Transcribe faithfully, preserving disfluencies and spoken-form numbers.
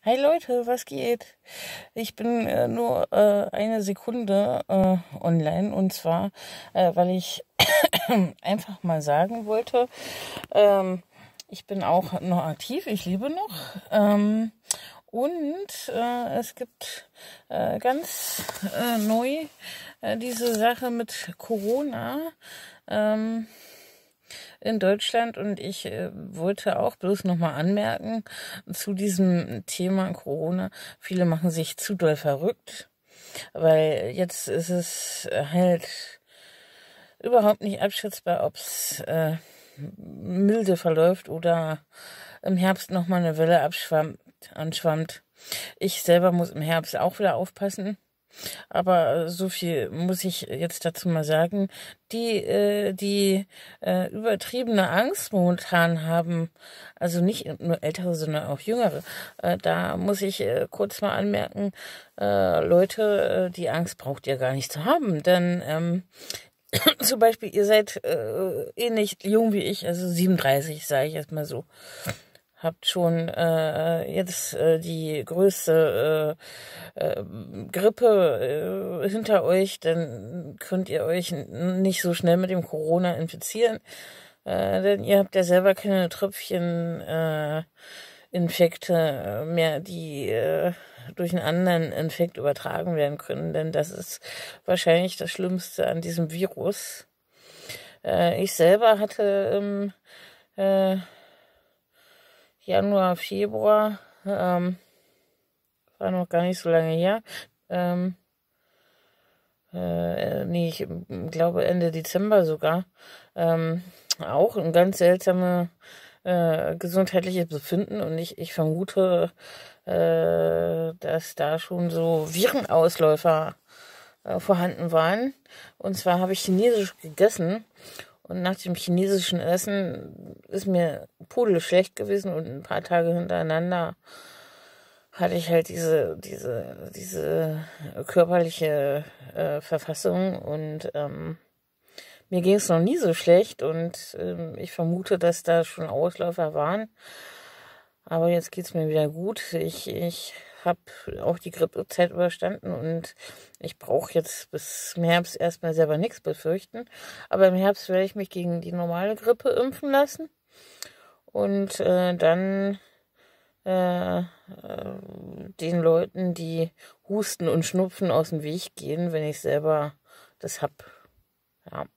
Hi Leute, was geht? Ich bin äh, nur äh, eine Sekunde äh, online und zwar, äh, weil ich einfach mal sagen wollte, ähm, ich bin auch noch aktiv, ich lebe noch ähm, und äh, es gibt äh, ganz äh, neu äh, diese Sache mit Corona. Ähm, in Deutschland und ich äh, wollte auch bloß nochmal anmerken zu diesem Thema Corona. Viele machen sich zu doll verrückt, weil jetzt ist es halt überhaupt nicht abschätzbar, ob es äh, milde verläuft oder im Herbst nochmal eine Welle abschwammt, anschwammt. Ich selber muss im Herbst auch wieder aufpassen. Aber so viel muss ich jetzt dazu mal sagen. Die, äh, die äh, übertriebene Angst momentan haben, also nicht nur Ältere, sondern auch Jüngere, äh, da muss ich äh, kurz mal anmerken, äh, Leute, äh, die Angst braucht ihr gar nicht zu haben. Denn ähm, zum Beispiel, ihr seid äh, ähnlich jung wie ich, also siebenunddreißig, sage ich jetzt mal so. Habt schon äh, jetzt äh, die größte äh, äh, Grippe äh, hinter euch, dann könnt ihr euch n- nicht so schnell mit dem Corona infizieren, äh, denn ihr habt ja selber keine Tröpfchen äh, Infekte mehr, die äh, durch einen anderen Infekt übertragen werden können, denn das ist wahrscheinlich das Schlimmste an diesem Virus. Äh, ich selber hatte im äh, Januar, Februar, ähm, war noch gar nicht so lange her. Ähm, äh, nee, ich glaube Ende Dezember sogar. Ähm, auch ein ganz seltsame äh, gesundheitliches Befinden und ich, ich vermute, äh, dass da schon so Virenausläufer äh, vorhanden waren. Und zwar habe ich Chinesisch gegessen und nach dem chinesischen Essen ist mir pudelschlecht gewesen und ein paar Tage hintereinander hatte ich halt diese, diese, diese körperliche äh, Verfassung und ähm, mir ging es noch nie so schlecht und ähm, ich vermute, dass da schon Ausläufer waren. Aber jetzt geht's mir wieder gut. Ich, ich habe auch die Grippezeit überstanden und ich brauche jetzt bis zum Herbst erstmal selber nichts befürchten. Aber im Herbst werde ich mich gegen die normale Grippe impfen lassen und äh, dann äh, äh, den Leuten, die husten und schnupfen, aus dem Weg gehen, wenn ich selber das hab. Ja.